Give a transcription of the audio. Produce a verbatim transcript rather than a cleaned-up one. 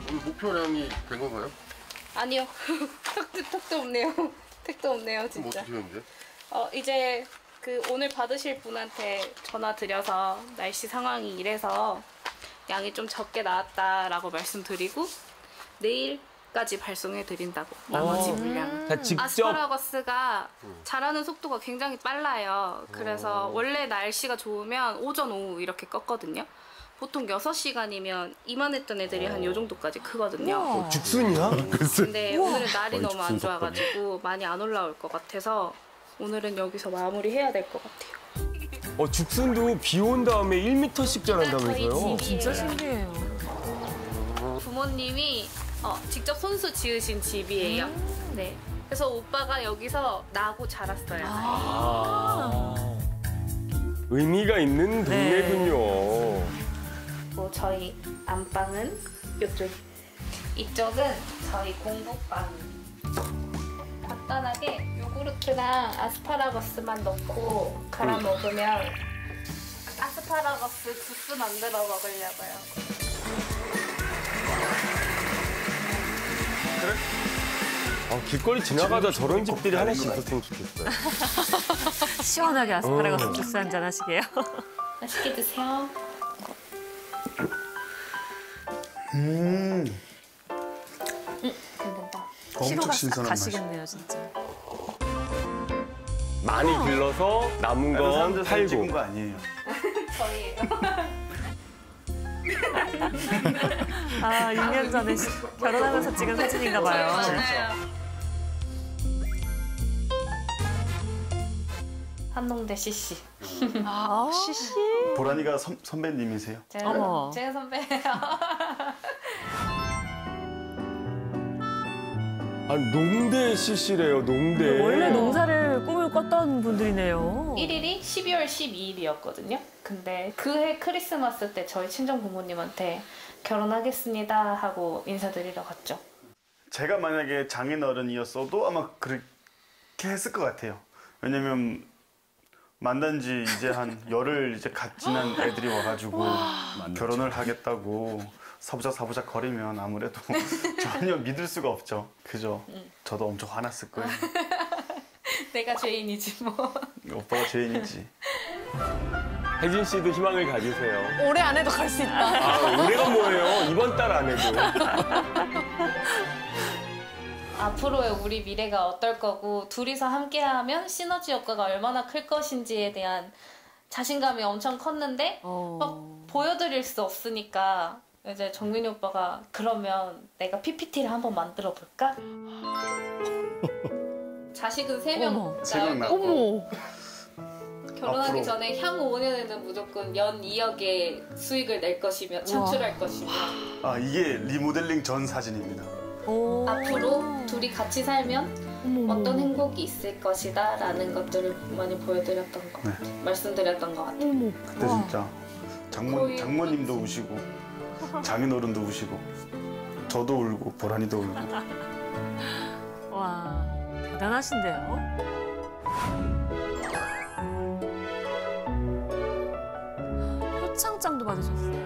오늘 목표량이 된 건가요? 아니요. 택도, 택도 없네요. 택도 없네요, 그럼 진짜. 어떻게 하는데? 어, 이제 그 오늘 받으실 분한테 전화 드려서 날씨 상황이 이래서 양이 좀 적게 나왔다라고 말씀드리고 내일까지 발송해 드린다고. 나머지 물량. 다 직접 아스파라거스가 자라는 속도가 굉장히 빨라요. 그래서 원래 날씨가 좋으면 오전 오후 이렇게 껐거든요. 보통 여섯 시간이면 이만했던 애들이 한 요 정도까지 크거든요. 어, 죽순이야? 근데 오늘은 날이 거의 너무 안 죽순 좋아가지고 많이 안 올라올 것 같아서 오늘은 여기서 마무리해야 될 것 같아요. 어, 죽순도 비 온 다음에 일 미터씩 자란다면서요? 저희 집이에요. 진짜 신기해요. 부모님이 어, 직접 손수 지으신 집이에요. 음. 네. 그래서 오빠가 여기서 나고 자랐어요. 아. 의미가 있는 네. 동네군요. 뭐 저희 안방은 이쪽. 이쪽은 저희 공부방. 간단하게 요구르트랑 아스파라거스만 넣고 갈아 먹으면 아스파라거스 주스 만들어 먹으려고요. 아, 길거리 지나가다 저런 집들이 하나씩 있었으면 좋겠어요. 시원하게 아스파라거스 주스 한잔 하시게요. 맛있게 드세요. 음, 음, 괜찮다. 피로가 엄청 싹 신선한 맛이. 가시겠네요, 진짜. 많이 길러서 남은 다른 건 사람들 사진 찍은 팔고. 거 아니에요. 저희예요. 아, 육 년 전에 시- 결혼하면서 찍은 사진인가 봐요. 맞아요. 한농대 씨씨. 아, 씨씨. 보란이가 선, 선배님이세요? 제가, 어머. 제가 선배예요. 아, 농대 씨씨래요, 농대. 원래 농사를 꿈을 꿨던 분들이네요. 일 일이 십이월 십이일이었거든요. 근데 그해 크리스마스 때 저희 친정 부모님한테 결혼하겠습니다 하고 인사드리러 갔죠. 제가 만약에 장인어른이었어도 아마 그렇게 했을 것 같아요. 왜냐면 만난 지 이제 한 열흘 이제 갓 지난 애들이 와가지고 결혼을 하겠다고 사부작 사부작 거리면 아무래도 전혀 믿을 수가 없죠. 그죠? 저도 엄청 화났을 거예요. 내가 죄인이지 뭐. 오빠가 죄인이지. 혜진 씨도 희망을 가지세요. 올해 안에도 갈 수 있다. 아, 올해가 뭐예요? 이번 달 안에도. 앞으로의 우리 미래가 어떨 거고 둘이서 함께하면 시너지 효과가 얼마나 클 것인지에 대한 자신감이 엄청 컸는데 어. 막 보여드릴 수 없으니까 이제 정민이 오빠가 그러면 내가 피피티를 한번 만들어 볼까? 자식은 세 명 어머. 세 명 낳을 낳고. 거고 어머. 결혼하기 앞으로. 전에 향후 오 년에는 무조건 연 이억의 수익을 낼 것이며 창출할 것이며 아, 이게 리모델링 전 사진입니다. 오. 앞으로 둘이 같이 살면 어머, 어떤 어머. 행복이 있을 것이다 라는 것들을 많이 보여드렸던 것 같아요. 말씀드렸던 것 같아요. 어머. 그때 와. 진짜 장모, 거의 장모님도 우시고 장인어른도 우시고 저도 울고 보란이도 울고. 와, 대단하신데요? 표창장도 받으셨어요.